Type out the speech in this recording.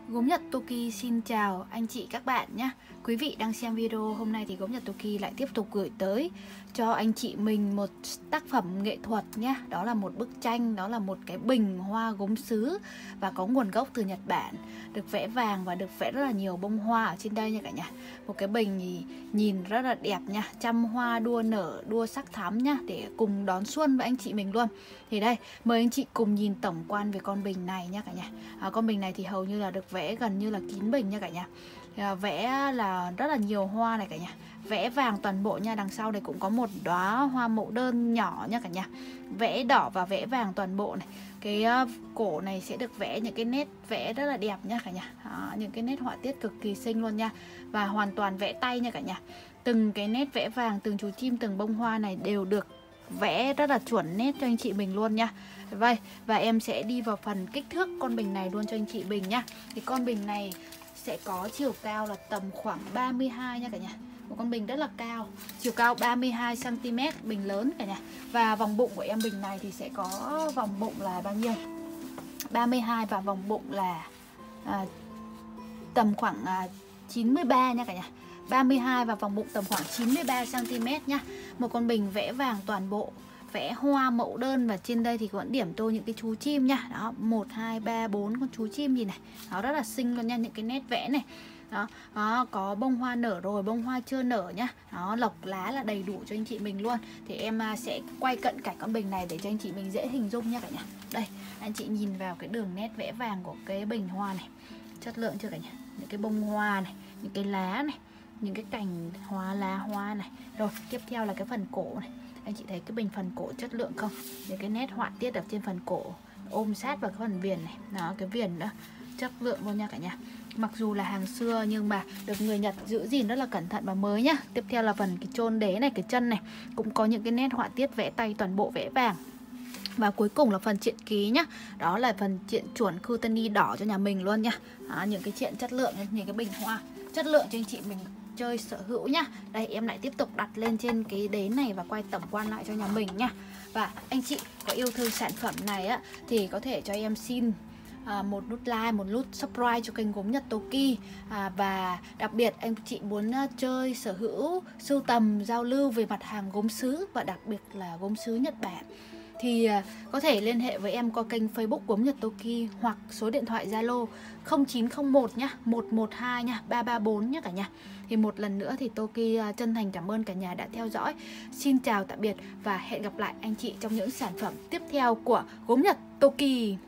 Gốm Nhật Toki xin chào anh chị các bạn nhé. Quý vị đang xem video hôm nay thì Gốm Nhật Toki lại tiếp tục gửi tới cho anh chị mình một tác phẩm nghệ thuật nhé. Đó là một bức tranh, đó là một cái bình hoa gốm sứ và có nguồn gốc từ Nhật Bản, được vẽ vàng và được vẽ rất là nhiều bông hoa ở trên đây nha cả nhà. Một cái bình thì nhìn rất là đẹp nha, trăm hoa đua nở, đua sắc thắm nhá, để cùng đón xuân với anh chị mình luôn. Thì đây, mời anh chị cùng nhìn tổng quan về con bình này nha cả nhà. Con bình này thì hầu như là được vẽ gần như là kín bình nha cả nhà. Vẽ là rất là nhiều hoa này cả nhà, vẽ vàng toàn bộ nha. Đằng sau này cũng có một đóa hoa mẫu đơn nhỏ nha cả nhà, vẽ đỏ và vẽ vàng toàn bộ này. Cái cổ này sẽ được vẽ những cái nét vẽ rất là đẹp nha cả nhà. Những cái nét họa tiết cực kỳ xinh luôn nha, và hoàn toàn vẽ tay nha cả nhà. Từng cái nét vẽ vàng, từng chú chim, từng bông hoa này đều được vẽ rất là chuẩn nét cho anh chị mình luôn nha. Vậy, và em sẽ đi vào phần kích thước con bình này luôn cho anh chị mình nhá. Thì con bình này sẽ có chiều cao là tầm khoảng 32 nha cả nhà. Một con bình rất là cao, chiều cao 32 cm, bình lớn cả nhà. Và vòng bụng của em bình này thì sẽ có vòng bụng là bao nhiêu? 32 và vòng bụng là tầm khoảng 93 nha cả nhà. 32 và vòng bụng tầm khoảng 93 cm nha. Một con bình vẽ vàng toàn bộ, vẽ hoa mẫu đơn, và trên đây thì vẫn điểm tô những cái chú chim nha. Đó, 1, 2, 3, 4 con chú chim gì này. Đó, rất là xinh luôn nha, những cái nét vẽ này. Đó, có bông hoa nở rồi, bông hoa chưa nở nhá. Đó, lộc lá là đầy đủ cho anh chị mình luôn. Thì em sẽ quay cận cảnh con bình này để cho anh chị mình dễ hình dung nha cả nhà. Đây, anh chị nhìn vào cái đường nét vẽ vàng của cái bình hoa này. Chất lượng chưa cả nhà? Những cái bông hoa này, những cái lá này, những cái cành hoa, lá hoa này. Rồi, tiếp theo là cái phần cổ này. Anh chị thấy cái bình phần cổ chất lượng không? Những cái nét họa tiết ở trên phần cổ ôm sát vào cái phần viền này. Đó, cái viền nữa chất lượng luôn nha cả nhà. Mặc dù là hàng xưa nhưng mà được người Nhật giữ gìn rất là cẩn thận và mới nhá. Tiếp theo là phần cái chôn đế này, cái chân này cũng có những cái nét họa tiết vẽ tay toàn bộ vẽ vàng. Và cuối cùng là phần triện ký nhá. Đó là phần triện chuẩn Kutani đỏ cho nhà mình luôn nha. Đó, những cái triện chất lượng, những cái bình hoa chất lượng cho anh chị mình chơi sở hữu nhá. Đây, em lại tiếp tục đặt lên trên cái đế này và quay tổng quan lại cho nhà mình nhá. Và anh chị có yêu thương sản phẩm này á thì có thể cho em xin một nút like, một nút subscribe cho kênh Gốm Nhật Toki. Và đặc biệt anh chị muốn chơi, sở hữu, sưu tầm, giao lưu về mặt hàng gốm sứ và đặc biệt là gốm sứ Nhật Bản thì có thể liên hệ với em qua kênh Facebook Gốm Nhật Toki hoặc số điện thoại Zalo 0901 nhá, 112 nhá, 334 nhá cả nhà. Thì một lần nữa thì Toki chân thành cảm ơn cả nhà đã theo dõi. Xin chào tạm biệt và hẹn gặp lại anh chị trong những sản phẩm tiếp theo của Gốm Nhật Toki.